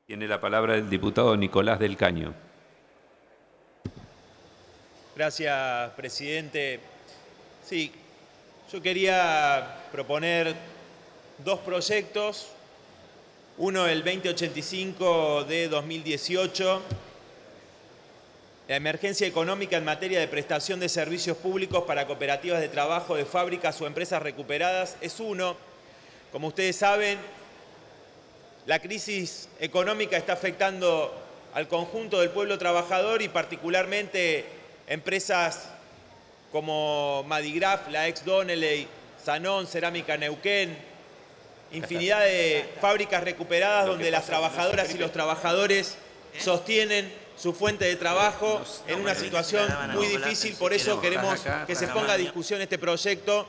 Tiene la palabra el diputado Nicolás del Caño. Gracias, presidente. Sí, yo quería proponer dos proyectos. Uno, el 2085 de 2018, la emergencia económica en materia de prestación de servicios públicos para cooperativas de trabajo de fábricas o empresas recuperadas, es uno. Como ustedes saben, la crisis económica está afectando al conjunto del pueblo trabajador y particularmente empresas como Madigraf, la ex Donnelley, Sanón, Cerámica Neuquén, infinidad de fábricas recuperadas donde las trabajadoras y los trabajadores sostienen su fuente de trabajo en una situación muy difícil. Por eso queremos que se ponga a discusión este proyecto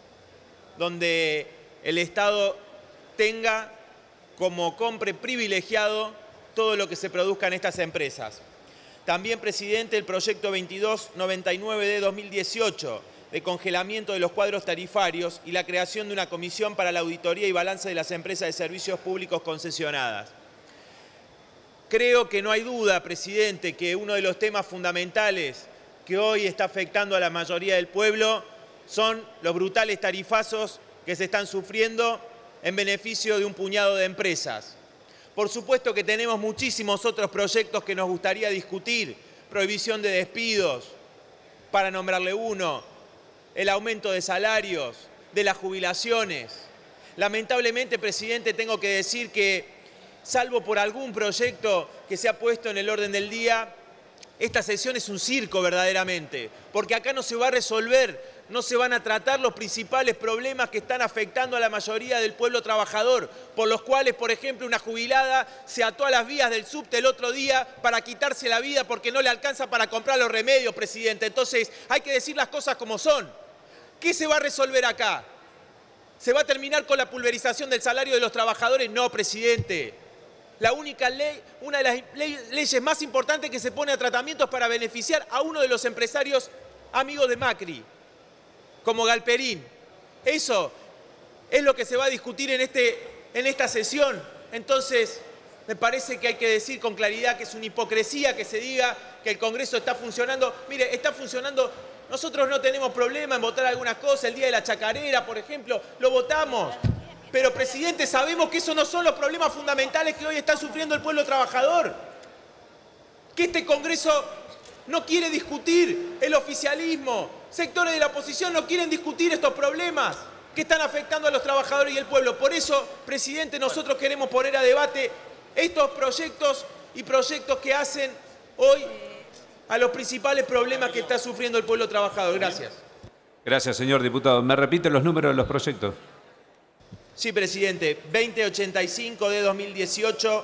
donde el Estado tenga como compre privilegiado todo lo que se produzca en estas empresas. También, presidente, el proyecto 2299 de 2018, de congelamiento de los cuadros tarifarios y la creación de una comisión para la auditoría y balance de las empresas de servicios públicos concesionadas. Creo que no hay duda, presidente, que uno de los temas fundamentales que hoy está afectando a la mayoría del pueblo son los brutales tarifazos que se están sufriendo en beneficio de un puñado de empresas. Por supuesto que tenemos muchísimos otros proyectos que nos gustaría discutir: prohibición de despidos, para nombrarle uno, el aumento de salarios, de las jubilaciones. Lamentablemente, presidente, tengo que decir que, salvo por algún proyecto que se ha puesto en el orden del día, esta sesión es un circo verdaderamente, porque acá no se va a resolver, no se van a tratar los principales problemas que están afectando a la mayoría del pueblo trabajador, por los cuales, por ejemplo, una jubilada se ató a las vías del subte el otro día para quitarse la vida porque no le alcanza para comprar los remedios, presidente. Entonces, hay que decir las cosas como son. ¿Qué se va a resolver acá? ¿Se va a terminar con la pulverización del salario de los trabajadores? No, presidente. La única ley, una de las leyes más importantes que se pone a tratamiento es para beneficiar a uno de los empresarios amigos de Macri, como Galperín. Eso es lo que se va a discutir en esta sesión. Entonces, me parece que hay que decir con claridad que es una hipocresía que se diga que el Congreso está funcionando. Mire, está funcionando. Nosotros no tenemos problema en votar algunas cosas. El día de la chacarera, por ejemplo, lo votamos. Pero, presidente, sabemos que esos no son los problemas fundamentales que hoy está sufriendo el pueblo trabajador. Que este Congreso no quiere discutir, el oficialismo, sectores de la oposición no quieren discutir estos problemas que están afectando a los trabajadores y el pueblo. Por eso, presidente, nosotros queremos poner a debate estos proyectos y proyectos que hacen hoy a los principales problemas que está sufriendo el pueblo trabajador. Gracias. Gracias, señor diputado. ¿Me repite los números de los proyectos? Sí, presidente. 2085 de 2018,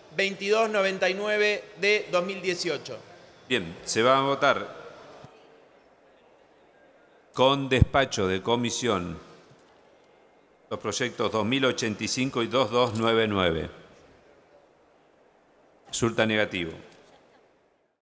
2299 de 2018. Bien, se va a votar con despacho de comisión los proyectos 2085 y 2299. Resulta negativo.